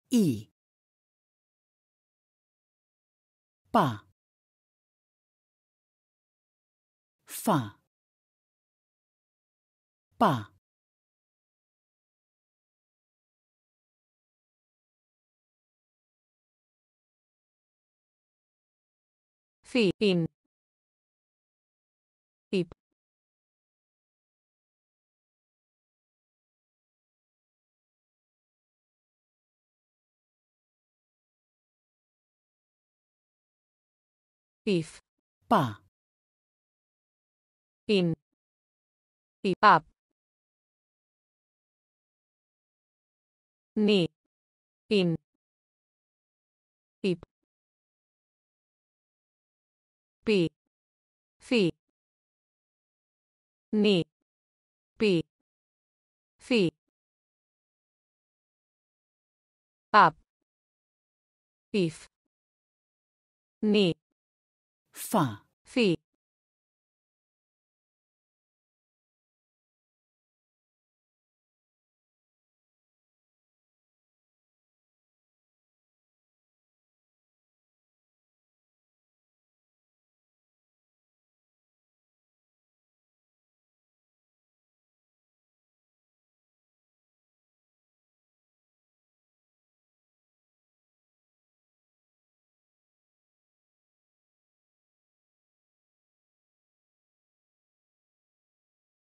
I. Pa. Fa. Pa. Fi. In. Ip. If. Pa. In. Ip. Up. Ni. In. Ip. Pi. Fi. Ni. Pi. Fi. Up. If. Ni. Fa.